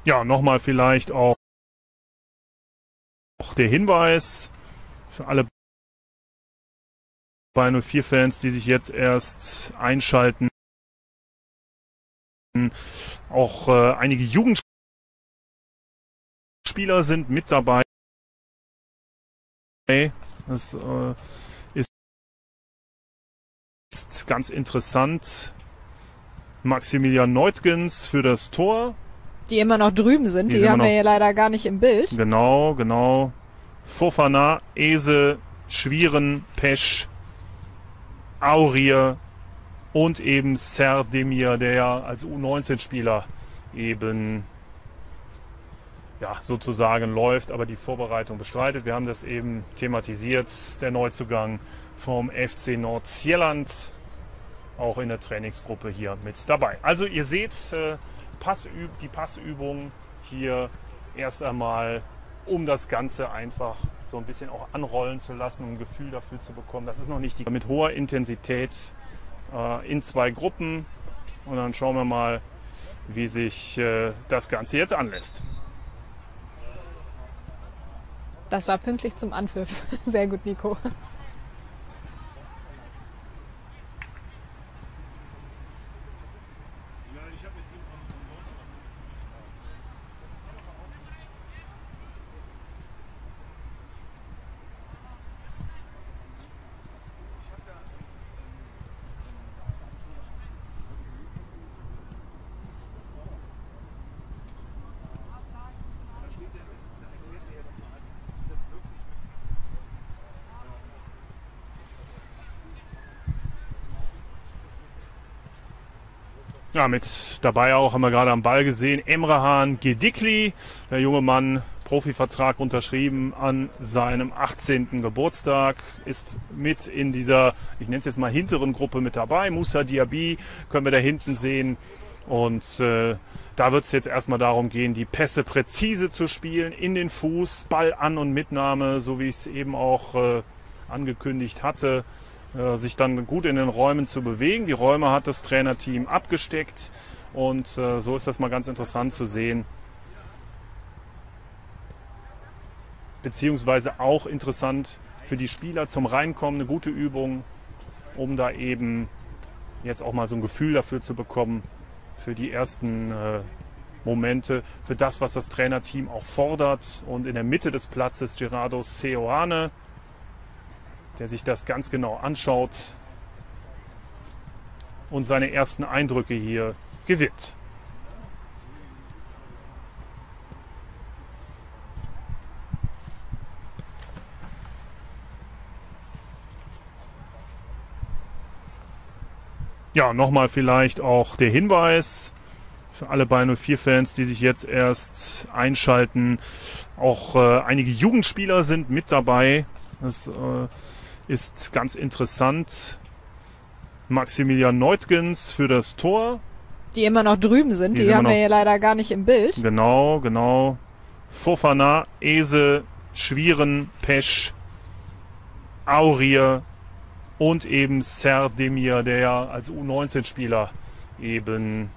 Ja, nochmal vielleicht auch der Hinweis für alle Bayern 04-Fans, die sich jetzt erst einschalten. Auch einige Jugendspieler sind mit dabei. Das ist ganz interessant. Maximilian Neutgens für das Tor. Die immer noch drüben sind, die haben wir hier leider gar nicht im Bild. Genau. Fofana, Ese, Schwieren, Pesch, Aurier und eben Serdemir, der ja als U19-Spieler eben sozusagen läuft, aber die Vorbereitung bestreitet. Wir haben das eben thematisiert, der Neuzugang vom FC Nordsjælland, auch in der Trainingsgruppe hier mit dabei. Also ihr seht die Passübung hier erst einmal, um das Ganze einfach so ein bisschen auch anrollen zu lassen, um ein Gefühl dafür zu bekommen. Das ist noch nicht mit hoher Intensität in 2 Gruppen. Und dann schauen wir mal, wie sich das Ganze jetzt anlässt. Das war pünktlich zum Anpfiff. Sehr gut, Nico. Ja, mit dabei auch, haben wir gerade am Ball gesehen, Emrehan Gedikli, der junge Mann, Profivertrag unterschrieben an seinem 18. Geburtstag, ist mit in dieser, ich nenne es jetzt mal hinteren Gruppe mit dabei. Moussa Diaby können wir da hinten sehen. Und da wird es jetzt erstmal darum gehen, die Pässe präzise zu spielen, in den Fuß, Ball an und Mitnahme, so wie ich es eben auch angekündigt hatte. Sich dann gut in den Räumen zu bewegen. Die Räume hat das Trainerteam abgesteckt und so ist das mal ganz interessant zu sehen. Beziehungsweise auch interessant für die Spieler zum Reinkommen, eine gute Übung, um da eben jetzt auch mal so ein Gefühl dafür zu bekommen, für die ersten Momente, für das, was das Trainerteam auch fordert. Und in der Mitte des Platzes Gerardo Seoane, der sich das ganz genau anschaut und seine ersten Eindrücke hier gewinnt. Ja, nochmal vielleicht auch der Hinweis für alle Bayern 04-Fans, die sich jetzt erst einschalten. Auch einige Jugendspieler sind mit dabei. Das ist ganz interessant. Maximilian Neutgens für das Tor. Die immer noch drüben sind, die haben wir hier leider gar nicht im Bild. Genau. Fofana, Ese, Schwieren, Pesch, Aurier und eben Serdemir, der ja als U19-Spieler eben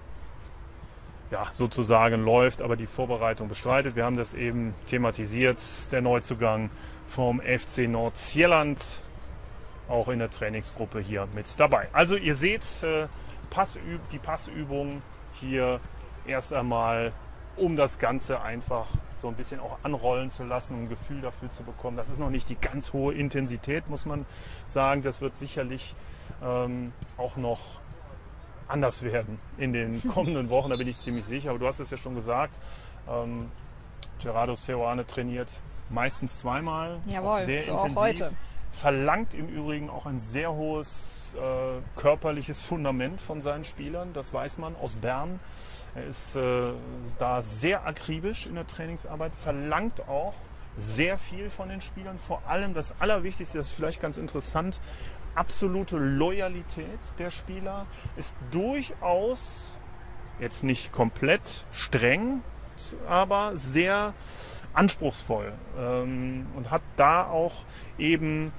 sozusagen läuft, aber die Vorbereitung bestreitet. Wir haben das eben thematisiert, der Neuzugang vom FC Nordsjælland, auch in der Trainingsgruppe hier mit dabei. Also ihr seht die Passübung hier erst einmal, um das Ganze einfach so ein bisschen auch anrollen zu lassen, um ein Gefühl dafür zu bekommen. Das ist noch nicht die ganz hohe Intensität, muss man sagen. Das wird sicherlich auch noch anders werden in den kommenden Wochen, da bin ich ziemlich sicher. Aber du hast es ja schon gesagt, Gerardo Seoane trainiert meistens zweimal, jawohl, sehr so intensiv. auch heute. Verlangt im Übrigen auch ein sehr hohes körperliches Fundament von seinen Spielern, das weiß man aus Bern. Er ist da sehr akribisch in der Trainingsarbeit, verlangt auch sehr viel von den Spielern. Vor allem das Allerwichtigste, das ist vielleicht ganz interessant, absolute Loyalität der Spieler, ist durchaus jetzt nicht komplett streng, aber sehr anspruchsvoll und hat da auch eben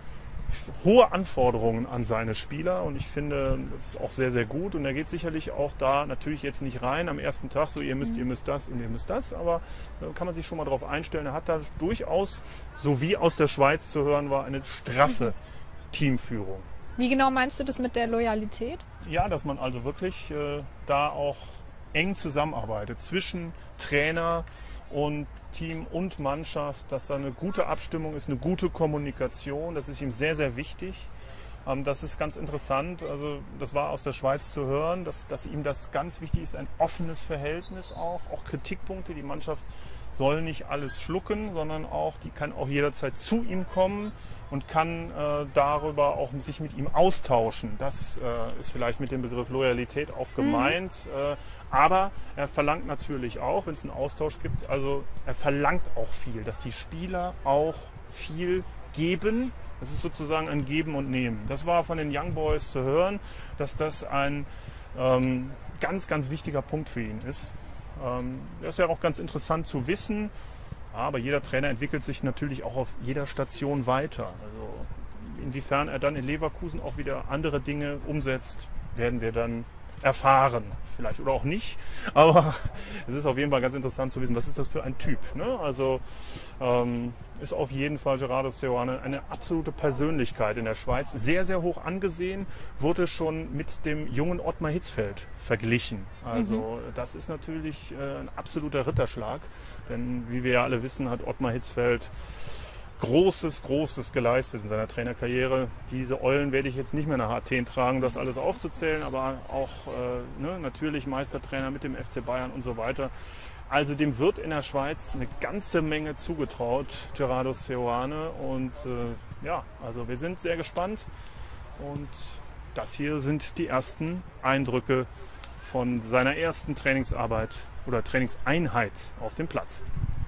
hohe Anforderungen an seine Spieler und ich finde, das ist auch sehr, sehr gut und er geht sicherlich auch da natürlich jetzt nicht rein am ersten Tag, so ihr müsst das und ihr müsst das, aber kann man sich schon mal darauf einstellen. Er hat da durchaus, so wie aus der Schweiz zu hören war, eine straffe Teamführung. Wie genau meinst du das mit der Loyalität? Ja, dass man also wirklich da auch eng zusammenarbeitet zwischen Trainer und Team und Mannschaft, dass da eine gute Abstimmung ist, eine gute Kommunikation. Das ist ihm sehr, sehr wichtig. Das ist ganz interessant. Also das war aus der Schweiz zu hören, dass ihm das ganz wichtig ist, ein offenes Verhältnis auch Kritikpunkte. Die Mannschaft soll nicht alles schlucken, sondern die kann auch jederzeit zu ihm kommen und kann darüber auch sich mit ihm austauschen. Das ist vielleicht mit dem Begriff Loyalität auch gemeint. Aber er verlangt natürlich auch, wenn es einen Austausch gibt, also er verlangt auch viel, dass die Spieler auch viel geben. Das ist sozusagen ein Geben und Nehmen. Das war von den Young Boys zu hören, dass das ein ganz, ganz wichtiger Punkt für ihn ist. Das ist ja auch ganz interessant zu wissen. Aber jeder Trainer entwickelt sich natürlich auch auf jeder Station weiter. Also inwiefern er dann in Leverkusen auch wieder andere Dinge umsetzt, werden wir dann erfahren. Vielleicht oder auch nicht. Aber es ist auf jeden Fall ganz interessant zu wissen, was ist das für ein Typ. Ne? Also ist auf jeden Fall Gerardo Seoane eine absolute Persönlichkeit in der Schweiz. Sehr, sehr hoch angesehen, wurde schon mit dem jungen Ottmar Hitzfeld verglichen. Also das ist natürlich ein absoluter Ritterschlag. Denn wie wir ja alle wissen, hat Ottmar Hitzfeld Großes geleistet in seiner Trainerkarriere. Diese Eulen werde ich jetzt nicht mehr nach Athen tragen, das alles aufzuzählen, aber auch natürlich Meistertrainer mit dem FC Bayern und so weiter. Also dem wird in der Schweiz eine ganze Menge zugetraut, Gerardo Seoane. Und also wir sind sehr gespannt. Und das hier sind die ersten Eindrücke von seiner ersten Trainingsarbeit oder Trainingseinheit auf dem Platz.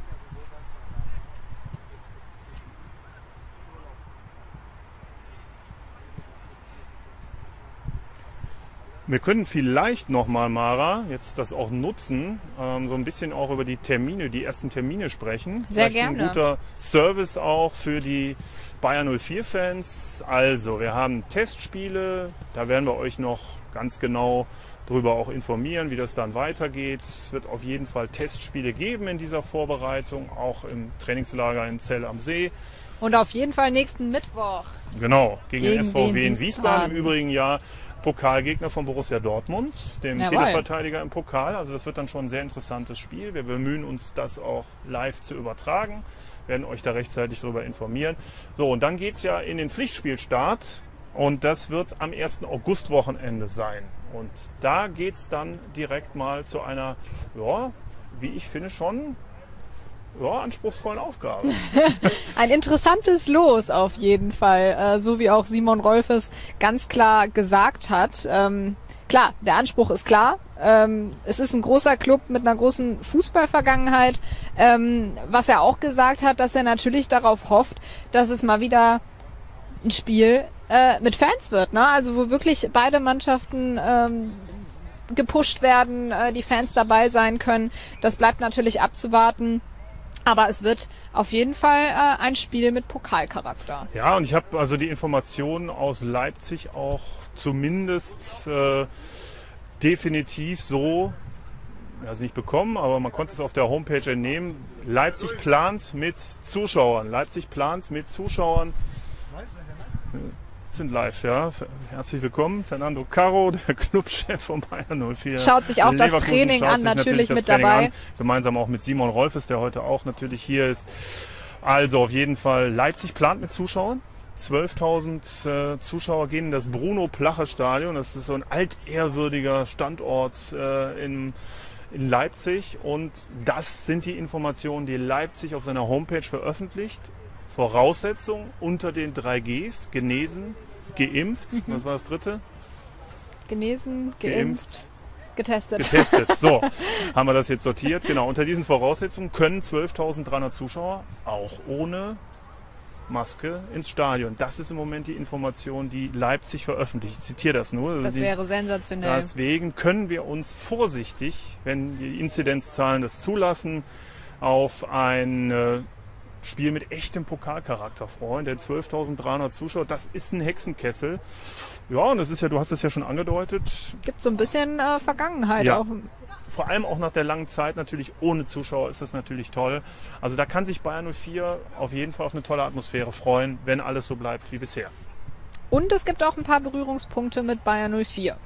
Wir können vielleicht nochmal, Mara, jetzt das auch nutzen, so ein bisschen auch über die ersten Termine sprechen. Sehr gerne. Ein guter Service auch für die Bayer 04-Fans. Also, wir haben Testspiele, da werden wir euch noch ganz genau darüber auch informieren, wie das dann weitergeht. Es wird auf jeden Fall Testspiele geben in dieser Vorbereitung, auch im Trainingslager in Zell am See. Und auf jeden Fall nächsten Mittwoch. Genau, gegen den SVW in Wiesbaden. Wiesbaden im übrigen Jahr. Pokalgegner von Borussia Dortmund, dem Titelverteidiger im Pokal. Also das wird dann schon ein sehr interessantes Spiel. Wir bemühen uns, das auch live zu übertragen, werden euch da rechtzeitig darüber informieren. So, und dann geht es ja in den Pflichtspielstart und das wird am 1. August-Wochenende sein. Und da geht es dann direkt mal zu einer, wie ich finde, schon anspruchsvollen Aufgabe. Ein interessantes Los auf jeden Fall, so wie auch Simon Rolfes ganz klar gesagt hat. Klar, der Anspruch ist klar. Es ist ein großer Club mit einer großen Fußballvergangenheit. Was er auch gesagt hat, dass er natürlich darauf hofft, dass es mal wieder ein Spiel mit Fans wird, ne? Also wo wirklich beide Mannschaften gepusht werden, die Fans dabei sein können. Das bleibt natürlich abzuwarten. Aber es wird auf jeden Fall ein Spiel mit Pokalcharakter. Ja, und ich habe also die Informationen aus Leipzig auch zumindest definitiv so, also nicht bekommen, aber man konnte es auf der Homepage entnehmen. Leipzig plant mit Zuschauern. Sind live, ja. Herzlich willkommen, Fernando Caro, der Clubchef von Bayern 04. Schaut sich auch das Training an, natürlich mit dabei. Gemeinsam auch mit Simon Rolfes, der heute auch natürlich hier ist. Also auf jeden Fall, Leipzig plant mit Zuschauern. 12.000 Zuschauer gehen in das Bruno-Plache-Stadion. Das ist so ein altehrwürdiger Standort in Leipzig. Und das sind die Informationen, die Leipzig auf seiner Homepage veröffentlicht. Voraussetzung unter den 3 Gs, genesen, geimpft, was war das dritte? Genesen, geimpft, getestet. So, haben wir das jetzt sortiert. Genau, unter diesen Voraussetzungen können 12.300 Zuschauer auch ohne Maske ins Stadion. Das ist im Moment die Information, die Leipzig veröffentlicht. Ich zitiere das nur. Also das wäre sensationell. Deswegen können wir uns vorsichtig, wenn die Inzidenzzahlen das zulassen, auf ein Spiel mit echtem Pokalcharakter, Freunde. 12.300 Zuschauer, das ist ein Hexenkessel. Ja, und das ist ja, du hast es ja schon angedeutet. Gibt so ein bisschen Vergangenheit Ja. auch. Vor allem auch nach der langen Zeit natürlich ohne Zuschauer ist das natürlich toll. Also da kann sich Bayern 04 auf jeden Fall auf eine tolle Atmosphäre freuen, wenn alles so bleibt wie bisher. Und es gibt auch ein paar Berührungspunkte mit Bayern 04.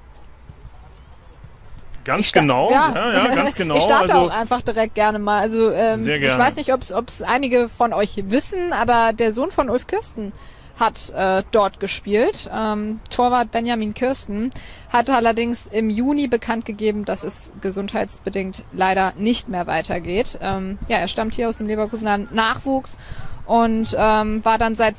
Ganz genau, ja, ganz genau. Ich starte also, auch einfach direkt gerne mal. Also Sehr gerne. ich weiß nicht, ob es einige von euch wissen, aber der Sohn von Ulf Kirsten hat dort gespielt. Torwart Benjamin Kirsten hatte allerdings im Juni bekannt gegeben, dass es gesundheitsbedingt leider nicht mehr weitergeht. Er stammt hier aus dem Leverkusener Nachwuchs und war dann seit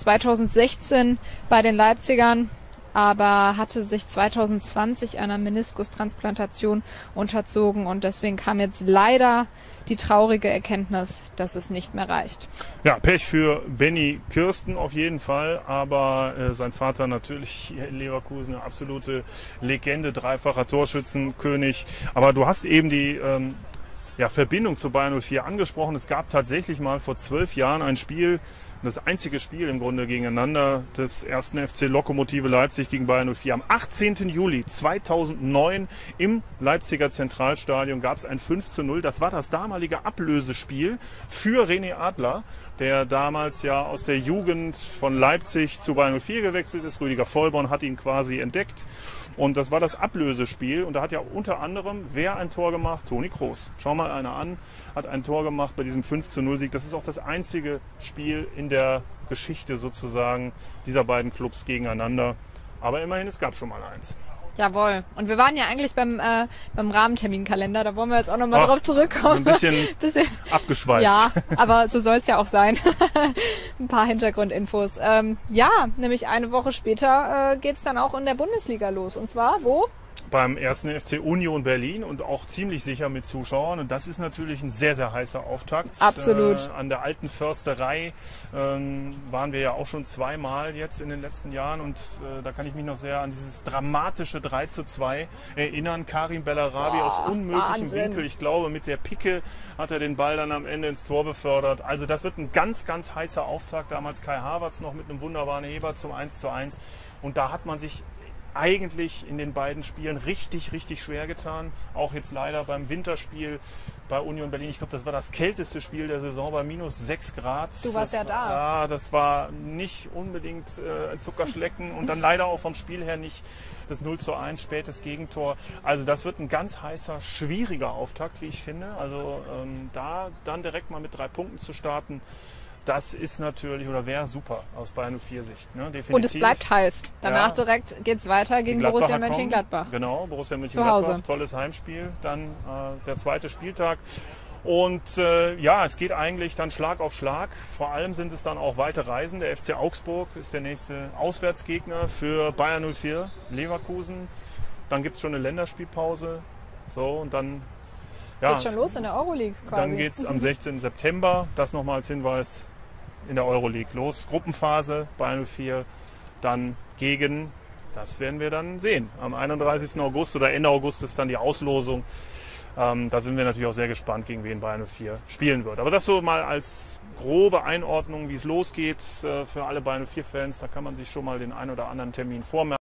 2016 bei den Leipzigern, aber hatte sich 2020 einer Meniskustransplantation unterzogen und deswegen kam jetzt leider die traurige Erkenntnis, dass es nicht mehr reicht. Ja, Pech für Benny Kirsten auf jeden Fall, aber sein Vater natürlich hier in Leverkusen eine absolute Legende, dreifacher Torschützenkönig. Aber du hast eben die Verbindung zu Bayern 04 angesprochen. Es gab tatsächlich mal vor 12 Jahren ein Spiel, das einzige Spiel im Grunde gegeneinander des ersten FC Lokomotive Leipzig gegen Bayern 04. Am 18. Juli 2009 im Leipziger Zentralstadion gab es ein 5:0. Das war das damalige Ablösespiel für René Adler, der damals ja aus der Jugend von Leipzig zu Bayern 04 gewechselt ist. Rüdiger Vollborn hat ihn quasi entdeckt. Und das war das Ablösespiel. Und da hat ja unter anderem wer ein Tor gemacht? Toni Kroos. Schau mal einer an, hat ein Tor gemacht bei diesem 5:0-Sieg. Das ist auch das einzige Spiel in der Geschichte sozusagen dieser beiden Clubs gegeneinander. Aber immerhin, es gab schon mal eins. Jawohl. Und wir waren ja eigentlich beim Rahmenterminkalender. Da wollen wir jetzt auch nochmal drauf zurückkommen. Ein bisschen abgeschweift. Ja, aber so soll es ja auch sein. Ein paar Hintergrundinfos. Nämlich eine Woche später geht's dann auch in der Bundesliga los. Und zwar wo? Beim ersten FC Union Berlin und auch ziemlich sicher mit Zuschauern. Und das ist natürlich ein sehr, sehr heißer Auftakt. Absolut. An der alten Försterei waren wir ja auch schon zweimal jetzt in den letzten Jahren. Und da kann ich mich noch sehr an dieses dramatische 3:2 erinnern. Karim Bellarabi aus unmöglichem Wahnsinn. Winkel. Ich glaube, mit der Picke hat er den Ball dann am Ende ins Tor befördert. Also das wird ein ganz, ganz heißer Auftakt. Damals Kai Havertz noch mit einem wunderbaren Heber zum 1:1. Und da hat man sich eigentlich in den beiden Spielen richtig, richtig schwer getan. Auch jetzt leider beim Winterspiel bei Union Berlin. Ich glaube, das war das kälteste Spiel der Saison bei -6 Grad. Du warst ja da. Ja, das war nicht unbedingt ein Zuckerschlecken und dann leider auch vom Spiel her nicht das 0:1, spätes Gegentor. Also das wird ein ganz heißer, schwieriger Auftakt, wie ich finde. Also da dann direkt mal mit 3 Punkten zu starten, das ist natürlich oder wäre super aus Bayern 04 Sicht. Ne? Definitiv. Und es bleibt heiß. Danach direkt geht's weiter gegen Borussia Mönchengladbach. Genau, Borussia Mönchengladbach. Tolles Heimspiel. Dann der zweite Spieltag. Und es geht eigentlich dann Schlag auf Schlag. Vor allem sind es dann auch weite Reisen. Der FC Augsburg ist der nächste Auswärtsgegner für Bayern 04 Leverkusen. Dann gibt es schon eine Länderspielpause. So, und dann geht schon los in der Euroleague quasi. Dann geht es am 16. September, das nochmal als Hinweis, in der Euroleague los. Gruppenphase, Bayern 04, dann gegen, das werden wir dann sehen. Am 31. August oder Ende August ist dann die Auslosung. Da sind wir natürlich auch sehr gespannt, gegen wen Bayern 04 spielen wird. Aber das so mal als grobe Einordnung, wie es losgeht für alle Bayern 04-Fans. Da kann man sich schon mal den einen oder anderen Termin vormerken.